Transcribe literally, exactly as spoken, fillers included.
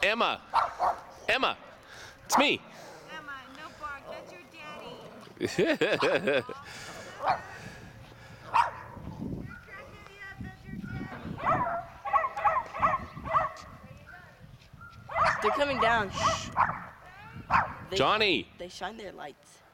Emma. Emma. It's me. Emma, no bark. That's your daddy. They're coming down. Shh. They, Johnny. They shine their lights.